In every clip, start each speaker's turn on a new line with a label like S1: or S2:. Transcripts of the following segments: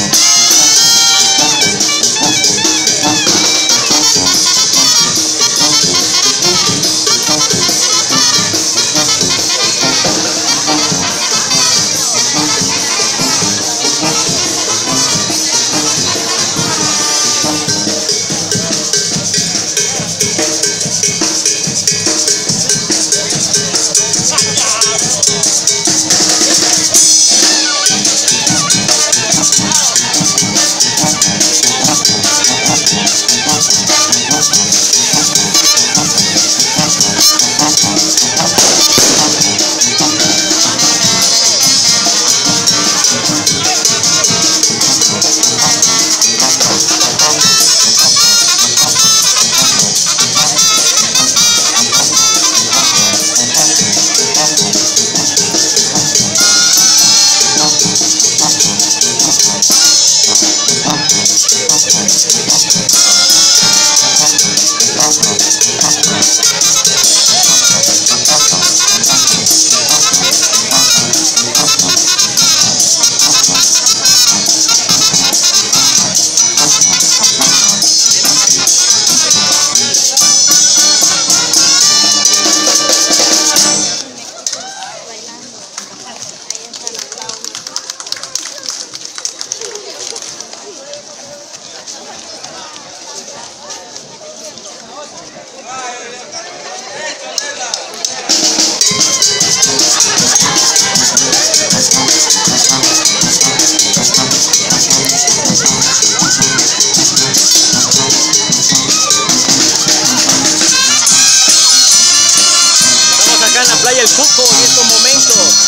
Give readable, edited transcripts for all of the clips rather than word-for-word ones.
S1: acá en la playa El Cuco en estos momentos.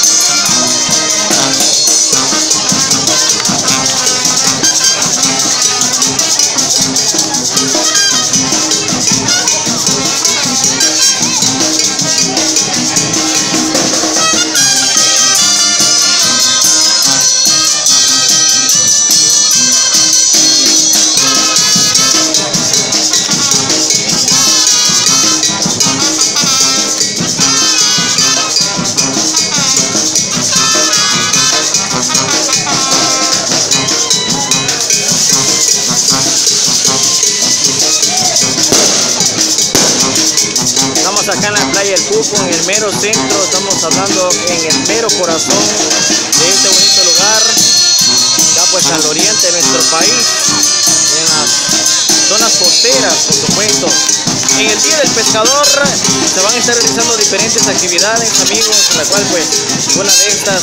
S1: Estamos acá en la playa El Cuco, en el mero centro, estamos hablando en el mero corazón de este bonito lugar, ya pues al oriente de nuestro país, en las zonas costeras, por supuesto. En el Día del Pescador se van a estar realizando diferentes actividades, amigos, en la cual pues una de estas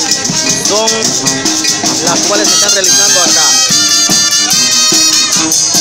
S1: son las cuales se están realizando acá.